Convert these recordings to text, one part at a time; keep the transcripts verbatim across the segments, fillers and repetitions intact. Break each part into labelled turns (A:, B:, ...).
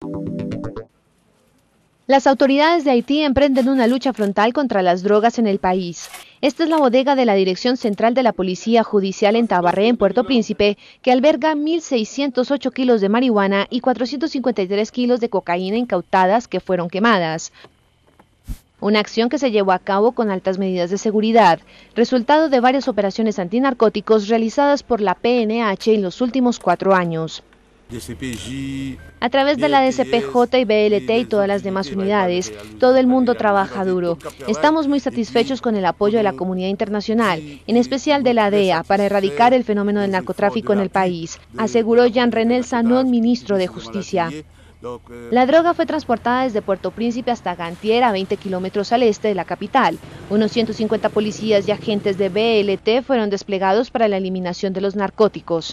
A: Las autoridades de Haití emprenden una lucha frontal contra las drogas en el país. Esta es la bodega de la Dirección Central de la Policía Judicial en Tabarré, en Puerto Príncipe, que alberga mil seiscientos ocho kilos de marihuana y cuatrocientos cincuenta y tres kilos de cocaína incautadas que fueron quemadas. Una acción que se llevó a cabo con altas medidas de seguridad, resultado de varias operaciones antinarcóticos realizadas por la P N H en los últimos cuatro años. A través de la D C P J y B L T y todas las demás unidades, todo el mundo trabaja duro. Estamos muy satisfechos con el apoyo de la comunidad internacional, en especial de la D E A, para erradicar el fenómeno del narcotráfico en el país, aseguró Jean-René Sanon, ministro de Justicia. La droga fue transportada desde Puerto Príncipe hasta Gantier, a veinte kilómetros al este de la capital. Unos ciento cincuenta policías y agentes de B L T fueron desplegados para la eliminación de los narcóticos.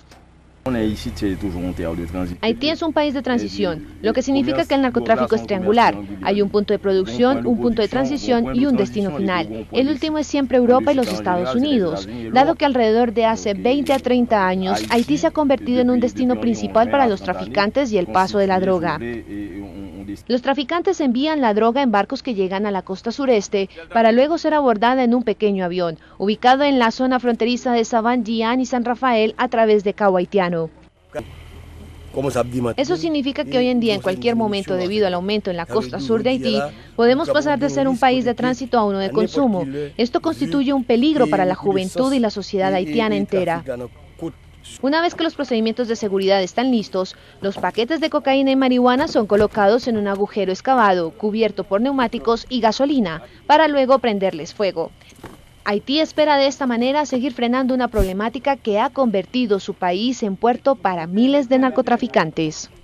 A: Haití es un país de transición, lo que significa que el narcotráfico es triangular. Hay un punto de producción, un punto de transición y un destino final. El último es siempre Europa y los Estados Unidos. Dado que alrededor de hace veinte a treinta años, Haití se ha convertido en un destino principal para los traficantes y el paso de la droga. Los traficantes envían la droga en barcos que llegan a la costa sureste para luego ser abordada en un pequeño avión, ubicado en la zona fronteriza de Saban-Gian y San Rafael a través de Cabo Haitiano. Eso significa que hoy en día, en cualquier momento, debido al aumento en la costa sur de Haití, podemos pasar de ser un país de tránsito a uno de consumo. Esto constituye un peligro para la juventud y la sociedad haitiana entera. Una vez que los procedimientos de seguridad están listos, los paquetes de cocaína y marihuana son colocados en un agujero excavado, cubierto por neumáticos y gasolina, para luego prenderles fuego. Haití espera de esta manera seguir frenando una problemática que ha convertido su país en puerto para miles de narcotraficantes.